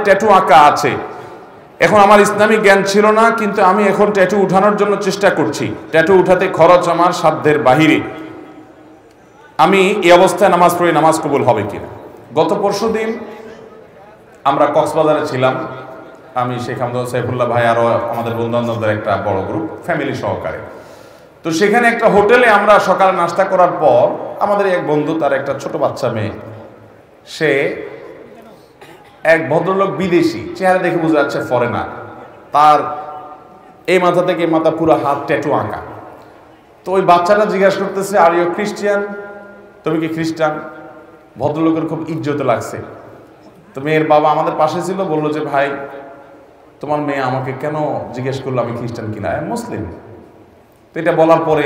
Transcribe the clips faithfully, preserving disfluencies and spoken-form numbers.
Tattoo আঁকা আছে। এখন আমার ইসলামিক জ্ঞান ছিল না, কিন্তু আমি এখন ট্যাটু উঠানোর জন্য চেষ্টা করছি। ট্যাটু উঠাতে খরচ আমার সাধ্যের বাহিরে। আমি এই অবস্থায় নামাজ পড়ি, নামাজ কবুল হবে কিনা? গত পরশু দিন আমরা কক্সবাজারে ছিলাম, আমি শেখ আহমদ সাইফুল্লাহ ভাই আরও আমাদের বন্ধুবান্ধবদের একটা বড় গ্রুপ, ফ্যামিলি সহকারে। তো সেখানে একটা হোটেলে আমরা সকালে নাস্তা করার পর আমাদের এক বন্ধু, তার একটা ছোট বাচ্চা মেয়ে, সে এক ভদ্রলোক বিদেশি, চেহারা দেখে বোঝা যাচ্ছে ফরেনার, তার এই মাথা থেকে এই মাথা পুরো হাত ট্যাটু আঁকা। তো ওই বাচ্চাটা জিজ্ঞাসা করতেছে, আর ইউ খ্রিস্টান? তুমি কি খ্রিস্টান? ভদ্রলোকের খুব ইজ্জত লাগছে। তো মেয়ের বাবা আমাদের পাশে ছিল, বললো যে ভাই তোমার মেয়ে আমাকে কেন জিজ্ঞেস করলো আমি খ্রিস্টান কিনা, আমি মুসলিম। তো এটা বলার পরে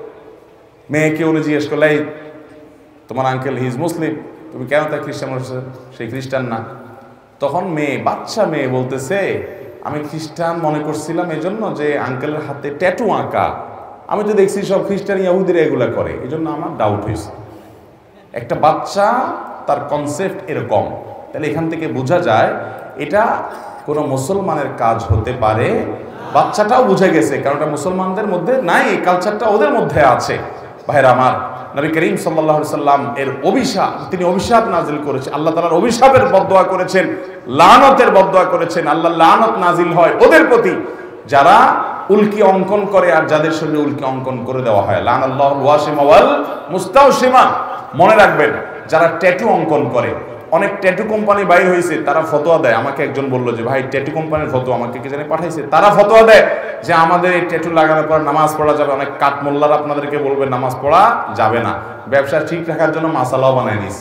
মেয়েকে উনি জিজ্ঞেস করলো, এই তোমার আঙ্কেল হি ইজ মুসলিম, তুমি কেন তার খ্রিস্টান বলছো? সেই খ্রিস্টান না। তখন মেয়ে, বাচ্চা মেয়ে বলতেছে, আমি খ্রিস্টান মনে করছিলাম এজন্য যে আঙ্কেলের হাতে ট্যাটু আঁকা, আমি তো দেখছি সব খ্রিস্টান ইয়াহুদিরা এগুলা করে, এই জন্য আমার ডাউট হয়েছে। একটা বাচ্চা, তার কনসেপ্ট এরকম। তাহলে এখান থেকে বোঝা যায় এটা কোনো মুসলমানের কাজ হতে পারে। বাচ্চাটাও বুঝে গেছে, কারণ এটা মুসলমানদের মধ্যে নাই, এই কালচারটা ওদের মধ্যে আছে। ভাইরা আমার, নবী করিম সাল্লাল্লাহু আলাইহি সাল্লাম এর অভিশাপ, তিনি অভিশাপ নাজিল করেছেন, আল্লাহ তাআলার অভিশাপের বদদোয়া করেছেন, লানতের বদদোয়া করেছেন। আল্লাহ লানত নাজিল হয় ওদের প্রতি যারা উল্কি অঙ্কন করে আর যাদের শরীরে উল্কি অঙ্কন করে দেওয়া হয়। লানাল্লাহুল ওয়াসিমা ওয়াল মুস্তাওসিমা। মনে রাখবেন, যারা ট্যাটু অঙ্কন করে, অনেক ট্যাটু কোম্পানি বাইর হয়েছে, তারা ফতোয়া দেয়। আমাকে একজন বললো যে ভাই ট্যাটু কোম্পানির ফতোয়া আমাকে কে জানে পাঠাইছে, তারা ফতোয়া দেয় যে আমাদের এই ট্যাটু লাগানোর পর নামাজ পড়া যাবে। অনেক কাঠ মোল্লারা আপনাদেরকে বলবে নামাজ পড়া যাবে না, ব্যবসা ঠিক রাখার জন্য মাসালাও বানায় নিস।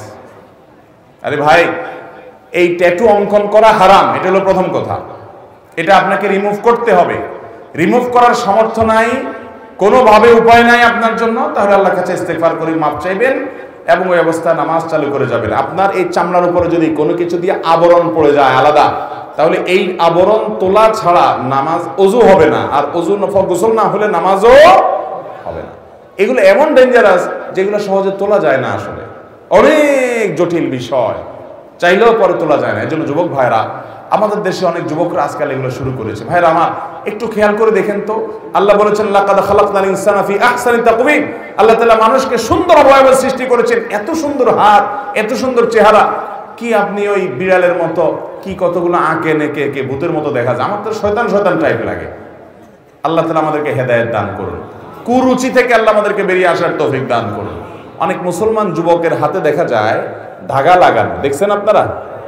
আরে ভাই, এই ট্যাটু অঙ্কন করা হারাম, এটা হলো প্রথম কথা। এটা আপনাকে রিমুভ করতে হবে। রিমুভ করার সামর্থ্য নাই, কোনোভাবে উপায় নাই আপনার জন্য, তাহলে আল্লাহর কাছে ইস্তেগফার করে মাপ চাইবেন এবং ওই অবস্থায় নামাজ চালু করে যাবেন। আপনার এই চামড়ার উপরে যদি কোনো কিছু দিয়ে আবরণ পড়ে যায় আলাদা, তাহলে এই আবরণ তোলা ছাড়া নামাজ ওযু হবে না, আর ওযু নফল গোসল না হলে নামাজও হবে না। এগুলো এমন ডেঞ্জারাস যেগুলো সহজে তোলা যায় না, আসলে অনেক জটিল বিষয়, চাইলেও পরে তোলা যায় না। এই জন্য যুবক ভাইরা, আমাদের দেশে অনেক যুবকরা আজকাল এগুলো শুরু করেছে। ভাইরা আমার, একটু খেয়াল করে দেখেন তো, আল্লাহ বলেছেন লাকাদ খালাকনাল ইনসানা ফি আহসানি তাকওয়িম। আল্লাহ তাআলা মানুষকে সুন্দর অবয়বে সৃষ্টি করেছেন, এত সুন্দর হাত, এত সুন্দর চেহারা। কি আপনি ওই বিড়ালের মতো কি কতগুলো আঁকে নেকে কে ভূতের মতো দেখা যায়? আমার তো শয়তান শয়তান টাইপ লাগে। আল্লাহ তাআলা আমাদেরকে হেদায়েত দান করুন, কুরুচি থেকে আল্লাহ আমাদেরকে বেরিয়ে আসার তৌফিক দান করুন। অনেক মুসলমান যুবকের হাতে দেখা যায় ধাগা লাগানো, দেখছেন আপনারা?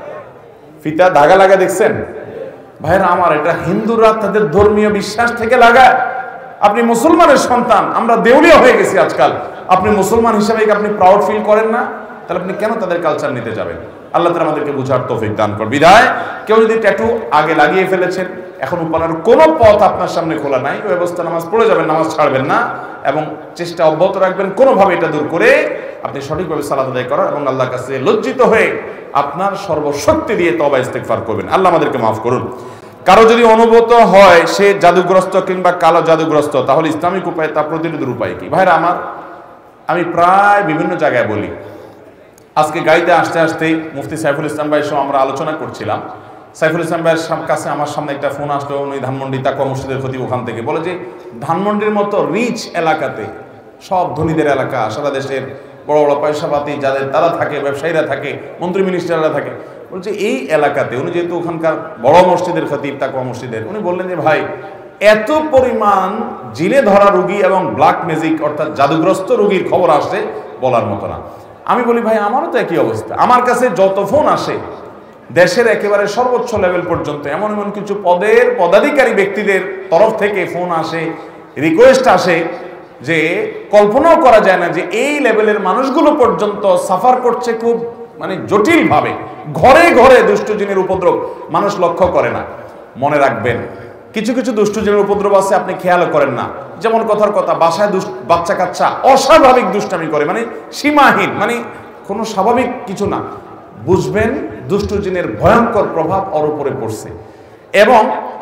ফিতা ধাগা লাগা দেখছেন? ভাইরা আমার, এটা হিন্দুরা তাদের ধর্মীয় বিশ্বাস থেকে লাগায়। আপনি মুসলমানের সন্তান, আমরা দেউলিয়া হয়ে গেছি আজকাল। আপনি মুসলমান হিসেবে আপনি প্রাউড ফিল করেন না, তাহলে আপনি কেন তাদের কালচার নিতে যাবেন? আল্লাহ তাআলা আমাদেরকে বুঝার তৌফিক দান করুন। বিদায়, কেউ যদি ট্যাটু আগে লাগিয়ে ফেলেছেন, এখন উপানার কোনো পথ আপনার সামনে খোলা নাই, ওই অবস্থা নামাজ পড়ে যাবেন, নামাজ ছাড়বেন না এবং চেষ্টা অব্যাহত রাখবেন কোনোভাবে এটা দূর করে আপনি সঠিকভাবে সালাত আদায় করার এবং আল্লাহর কাছে লজ্জিত হয়ে আপনার সর্বশক্তি দিয়ে তওবা ইস্তেগফার করবেন। আল্লাহ আমাদেরকে মাফ করুন। কারো যদি অনুভূত হয় সে জাদুগ্রস্ত কিংবা কালো জাদুগ্রস্ত, তাহলে ইসলামিক উপায় তা প্রতিরোধের উপায় কি? ভাইরা আমার, আমি প্রায় বিভিন্ন জায়গায় বলি, আজকে গাড়িতে আসতে আসতে মুফতি সাইফুল ইসলাম ভাইয়ের সঙ্গে আমরা আলোচনা করছিলাম। সাইফুল ইসলাম ভাইয়ের কাছে আমার সামনে একটা ফোন আসলো, উনি ধানমন্ডি তাকওয়া মসজিদের খতিব, ওখান থেকে বলে যে ধানমন্ডির মতো রিচ এলাকাতে, সব ধনীদের এলাকা, সারা দেশের বড় বড় পয়সাপাতি যাদের তারা থাকে, ব্যবসায়ীরা থাকে, মন্ত্রী মিনিস্টাররা থাকে, বলছে এই এলাকাতে, উনি যেহেতু ওখানকার বড় মসজিদের খতিব তাকওয়া মসজিদের, উনি বললেন যে ভাই, এত পরিমাণ জিলে ধরা রোগী এবং ব্ল্যাক ম্যাজিক অর্থাৎ জাদুগ্রস্ত রোগীর খবর আসে বলার মতো না। আমি বলি ভাই, আমারও তো একই অবস্থা। আমার কাছে যত ফোন আসে দেশের একেবারে সর্বোচ্চ লেভেল পর্যন্ত, এমন এমন কিছু পদের পদাধিকারী ব্যক্তিদের তরফ থেকে ফোন আসে, রিকোয়েস্ট আসে যে কল্পনাও করা যায় না যে এই লেভেলের মানুষগুলো পর্যন্ত সাফার করছে খুব মানে জটিলভাবে। ঘরে ঘরে দুষ্ট জিনের উপদ্রব মানুষ লক্ষ্য করে না। মনে রাখবেন, কিছু কিছু দুষ্ট জিনের উপদ্রব আছে আপনি খেয়ালও করেন না। যেমন কথার কথা, বাসায় বাচ্চা কাচ্চা অস্বাভাবিক দুষ্টামি করে, মানে সীমাহীন, মানে কোনো স্বাভাবিক কিছু না। বুঝবেন দুষ্ট জিনের ভয়ঙ্কর প্রভাব ওর উপরে পড়ছে। এবং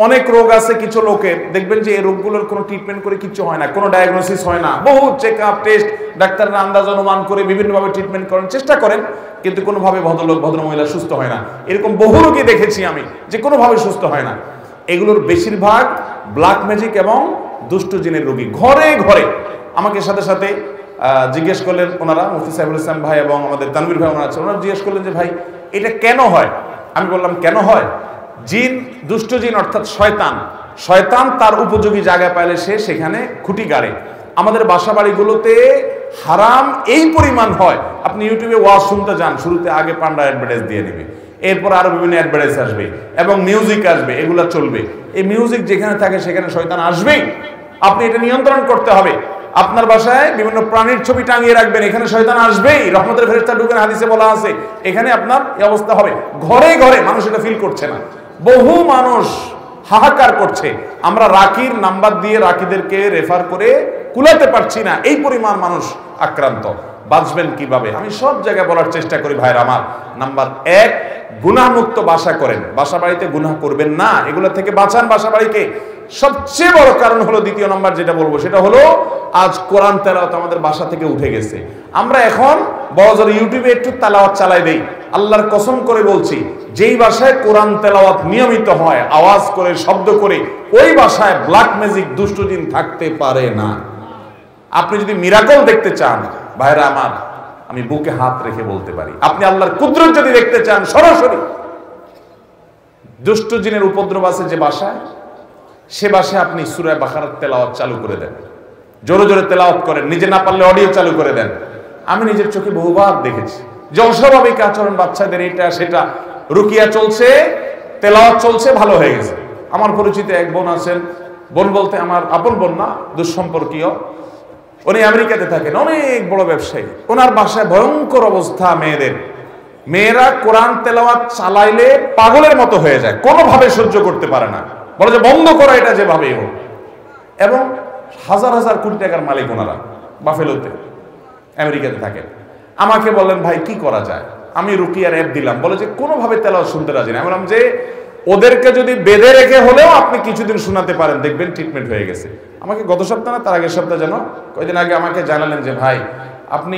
অনেক রোগ আছে কিছু লোকের, দেখবেন যে এই রোগগুলোর কোনো ট্রিটমেন্ট করে কিছু হয় না, কোনো ডায়াগনোসিস হয় না, বহু চেক আপ টেস্ট ডাক্তাররা আন্দাজ অনুমান করে বিভিন্নভাবে ট্রিটমেন্ট করেন, চেষ্টা করেন, কিন্তু কোনোভাবে ভদ্রলোক ভদ্রমহিলা সুস্থ হয় না। এরকম বহু রোগী দেখেছি আমি যে কোনোভাবে সুস্থ হয় না। এগুলোর বেশিরভাগ ব্ল্যাক ম্যাজিক এবং দুষ্ট জিনের রোগী। ঘরে ঘরে আমাকে সাথে সাথে জিজ্ঞেস করলেন ওনারা, মুফতি সাইফুল ইসলাম ভাই এবং আমাদের তানভীর ভাই ওনারা আছে, ওনারা জিজ্ঞেস করলেন যে ভাই এটা কেন হয়? আমি বললাম কেন হয়? জিন, দুষ্ট জিন অর্থাৎ শয়তান, শয়তান তার উপযোগী জায়গায় পাইলে সে সেখানে খুঁটি গাড়ে। আমাদের বাসা বাড়িগুলোতে হারাম এই পরিমাণ হয়, আপনি ইউটিউবে ওয়াজ শুনতে যান, শুরুতে আগে পান্ডা অ্যাডভার্টাইজ দিয়ে নেবে, এরপর আরো বিভিন্ন অ্যাডভার্টাইজ আসবে এবং মিউজিক আসবে, এগুলা চলবে। এই মিউজিক যেখানে থাকে সেখানে শয়তান আসবেই, আপনি এটা নিয়ন্ত্রণ করতে হবে। আপনার বাসায় বিভিন্ন প্রাণীর ছবি টাঙিয়ে রাখবেন, এখানে শয়তান আসবেই, রহমতের ফেরেশতা ঢুকেন, হাদিসে বলা আছে, এখানে আপনার এই অবস্থা হবে। ঘরে ঘরে মানুষ এটা ফিল করছে না, বহু মানুষ হাহাকার করছে, আমরা রাকির নাম্বার দিয়ে রাকিদেরকে রেফার করে কুলাতে পারছি না, এই পরিমাণ মানুষ আক্রান্ত। বাঁচবেন কিভাবে? আমি সব জায়গায় বলার চেষ্টা করি ভাইরা আমার। নাম্বার এক, গুনাহমুক্ত বাসা করেন, বাসা বাড়িতে গুনাহ করবেন না, এগুলো থেকে বাঁচান বাসা বাড়িকে। সবচেয়ে বড় কারণ হলো, দ্বিতীয় নম্বর যেটা বলবো সেটা হলো, আজ কোরআন তেলাওয়াত আমাদের বাসা থেকে উঠে গেছে। আমরা এখন বড় জোর ইউটিউবে একটু তেলাওয়াত চালাই দেই, আল্লাহর কসম করে বলছি, যেই বাসায় কোরআন তেলাওয়াত নিয়মিত হয়, আওয়াজ করে, শব্দ করে, ওই বাসায় ব্ল্যাক ম্যাজিক, দুষ্টজিন থাকতে পারে না। আপনি যদি মিরাকল দেখতে চান ভাইরা আমার, আমি বুকে হাত রেখে বলতে পারি, আপনি আল্লাহর কুদরত যদি দেখতে চান সরাসরি, দুষ্ট জিনের উপদ্রব আছে যে বাসায়, সে বাসায় আপনি সূরা বাকারার তেলাওয়াত চালু করে দেন, জোরে জোরে তেলাওয়াত করেন, নিজে না পারলে অডিও চালু করে দেন। আমি নিজের চোখে বহুবার দেখেছি যে অস্বাভাবিক আচরণ বাচ্চাদের, এটা সেটা, রুকিয়া চলছে, তেলাওয়াত চলছে, ভালো হয়ে গেছে। আমার পরিচিত এক বোন আছেন, বোন বলতে আমার আপন বোন না, দুঃসম্পর্কীয়, উনি আমেরিকাতে থাকেন, অনেক বড় ব্যবসায়ী। ওনার বাসায় ভয়ঙ্কর অবস্থা মেয়েদের, মেয়েরা কোরআন তেলাওয়াত চালাইলে পাগলের মতো হয়ে যায়, কোনোভাবে সহ্য করতে পারে না, বলে যে বন্ধ করা এটা যেভাবেই হোক। এবং হাজার হাজার কোটি টাকার মালিক ওনারা, বাফেলোতে আমেরিকাতে থাকেন। আমাকে বললেন ভাই কি করা যায়? আমি রুকিয়ার অ্যাপ দিলাম, বলে যে কোনোভাবে তেলাওয়াত শুনতে রাজি না। আমি বললাম যে ওদেরকে যদি বেঁধে রেখে হলেও আপনি কিছুদিন শোনাতে পারেন, দেখবেন ট্রিটমেন্ট হয়ে গেছে। আমাকে গত সপ্তাহ না তার আগের সপ্তাহ যেন কয়েকদিন আগে আমাকে জানালেন যে ভাই আপনি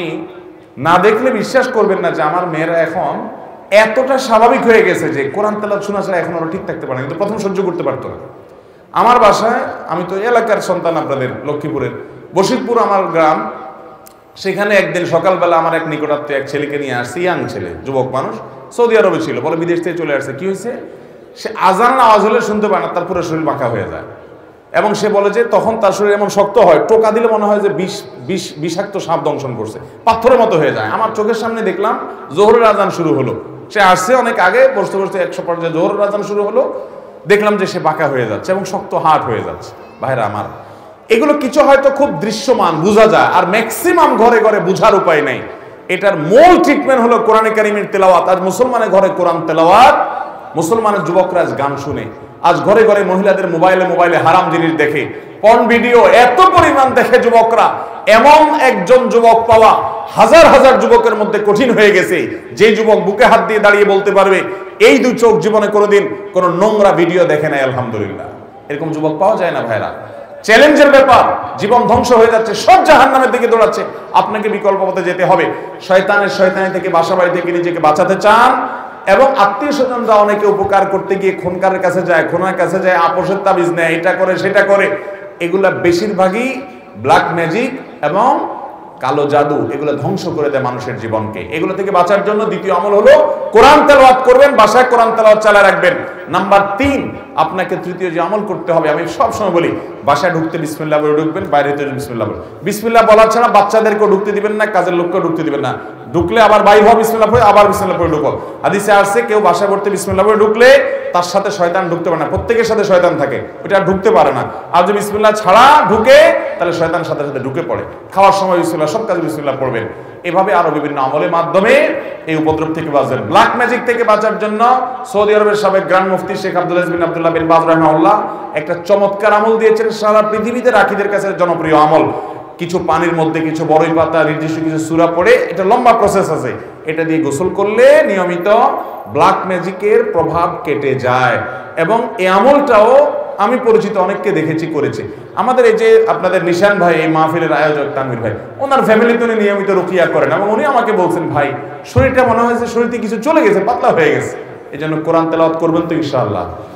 না দেখলে বিশ্বাস করবেন না যে আমার মেয়েরা এখন এতটা স্বাভাবিক হয়ে গেছে যে কোরআন তেলাওয়াত শোনা ছাড়া এখন ওরা ঠিক থাকতে পারে না, কিন্তু প্রথম সহ্য করতে পারতো না। আমার বাসায়, আমি তো এলাকার সন্তান, আপনাদের লক্ষ্মীপুরের বশিরপুর আমার গ্রাম, সেখানে একদিন সকালবেলা আমার এক নিকটাত্মীয় এক ছেলেকে নিয়ে আসছে, ইয়াং ছেলে, যুবক মানুষ, সৌদি আরবে ছিল, বলে বিদেশ থেকে চলে আসছে। কি হয়েছে? সে আজান আওয়াজ হলে শুনতে পায় না, তার পুরো শরীর বাঁকা হয়ে যায়। এবং সে বলে যে তখন তার শরীর এমন শক্ত হয়, টোকা দিলে মনে হয় যে বিষ বিষ বিষাক্ত সাপ দংশন করছে, পাথরের মতো হয়ে যায়। আমার চোখের সামনে দেখলাম জোহরের আজান শুরু হলো, সে আসছে অনেক আগে, বসতে বসতে একশো পর্যায়ে জোহরের আজান শুরু হলো, দেখলাম যে সে বাঁকা হয়ে যাচ্ছে এবং শক্ত হাট হয়ে যাচ্ছে। ভাইরা আমার, এগুলো কিছু হয়তো খুব দৃশ্যমান বোঝা যায়, আর ম্যাক্সিমাম ঘরে ঘরে বোঝার উপায় নেই। এটার মূল ট্রিটমেন্ট হলো কোরআনে কারিমের তেলাওয়াত। আজ মুসলমানের ঘরে কোরআন তেলাওয়াত, মুসলমানের যুবকরা আজ গান শুনে, আজ ঘরে ঘরে মহিলাদের মোবাইলে মোবাইলে হারাম জিনিস দেখে, পর্ন ভিডিও এত পরিমাণ দেখে যুবকরা, এমন একজন যুবক পাওয়া হাজার হাজার যুবকের মধ্যে কঠিন হয়ে গেছে, যে যুবক বুকে হাত দিয়ে দাঁড়িয়ে বলতে পারবে এই দু চোখ জীবনে কোনোদিন কোনো নোংরা ভিডিও দেখে নাই, আলহামদুলিল্লাহ। এরকম যুবক পাওয়া যায় না ভাইরা, চ্যালেঞ্জের ব্যাপার। জীবন ধ্বংস হয়ে যাচ্ছে, সব জাহান্নামের দিকে দৌড়াচ্ছে, আপনাকে বিকল্প পথে যেতে হবে। শয়তানের শয়তানি থেকে, বাসা বাড়ি থেকে নিজেকে বাঁচাতে চান, এবং আত্মীয় স্বজনরা অনেকে উপকার করতে গিয়ে খুনকারের কাছে যায়, খুনার কাছে যায়, আপোষের তাবিজ নেয়, এটা করে সেটা করে, এগুলা বেশিরভাগই ব্ল্যাক ম্যাজিক এবং কালো জাদু, এগুলো ধ্বংস করে দেয় মানুষের জীবনকে। এগুলো থেকে বাঁচার জন্য দ্বিতীয় আমল হলো কোরআন তেলাওয়াত করবেন, বাসায় কোরআন তেলাওয়াত চালিয়ে রাখবেন। নাম্বার তিন, আপনাকে তৃতীয় যে আমল করতে হবে, আমি সবসময় বলি, বাসায় ঢুকতে বিসমিল্লাহ বলে ঢুকবেন, বাইরে হতে বিসমিল্লাহ বলে। বিসমিল্লাহ বলা ছাড়া বাচ্চাদেরকেও ঢুকতে দিবেন না, কাজের লোককেও ঢুকতে দিবেন না। ঢুকলে আবার বাইর হওয়া বিসমিল্লাহ পড়ে, আবার বিসমিল্লাহ পড়ে ঢুকো। হাদিসে আসছে কেউ বাসায় পড়তে বিসমিল্লাহ পড়ে ঢুকলে তার সাথে শয়তান ঢুকতে পারে না, প্রত্যেকের সাথে শয়তান থাকে, ওটা ঢুকতে পারে না। আর যদি বিসমিল্লাহ ছাড়া ঢুকে, তাহলে শয়তানের সাথে সাথে ঢুকে পড়ে। খাওয়ার সময় বিসমিল্লাহ, সব কাজে বিসমিল্লাহ পড়বেন। এভাবে আরো বিভিন্ন আমলের মাধ্যমে এই উপদ্রব থেকে বাঁচবেন। ব্ল্যাক ম্যাজিক থেকে বাঁচার জন্য সৌদি আরবের সাবেক গ্র্যান্ড মুফতি শেখ Abdul Aziz bin Abdullah bin Baz রাহিমাহুল্লাহ একটা চমৎকার আমল দিয়েছেন, সারা পৃথিবীতে রাকিদের কাছে জনপ্রিয় আমল। কিছু পানির মধ্যে কিছু বড়ই পাতা, নির্দিষ্ট কিছু সূরা পড়ে, এটা লম্বা প্রসেস আছে, এটা দিয়ে গোসল করলে নিয়মিত ব্ল্যাক ম্যাজিকের প্রভাব কেটে যায়। এবং এই আমলটাও আমি পরিচিত অনেককে দেখেছি করেছে। আমাদের এই যে আপনাদের নিশান ভাই, এই মাহফিলের আয়োজক তানভীর ভাই, ওনার ফ্যামিলিতে উনি নিয়মিত রুকিয়া করেন এবং উনি আমাকে বলছেন, ভাই শরীরটা মনে হয়েছে শরীরতে কিছু চলে গেছে, পাতলা হয়ে গেছে, এই জন্য কোরআন তেলাওয়াত করবেন তো ইনশাআল্লাহ।